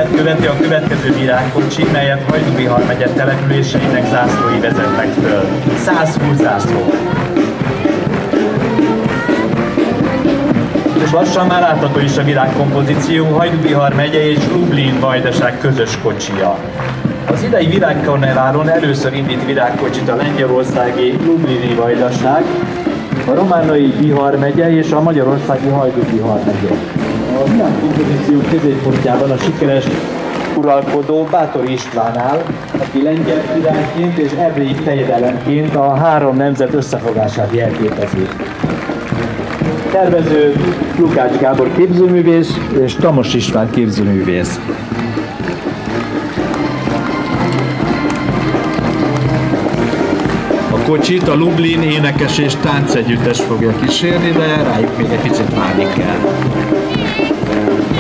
Útját követi a következő virágkocsi, melyet Hajdú-Bihar megye településeinek zászlói vezetnek föl. 120 zászló. És lassan már látható is a virágkompozíció, Hajdú-Bihar megye és Lublin vajdaság közös kocsia. Az idei virágkarneválon először indít virágkocsit a lengyelországi Lublini vajdaság, a romániai Bihar megye és a magyarországi Hajdú-Bihar megye. A virágkompozíció középpontjában a sikeres uralkodó Báthori István áll, aki lengyel királyként és erdélyi fejedelemként a három nemzet összefogását jelképezi. Tervező Lukács Gábor képzőművész és Tamos István képzőművész. A kocsit a Lublin énekes és táncegyüttes fogja kísérni, de rájuk még egy picit várni kell.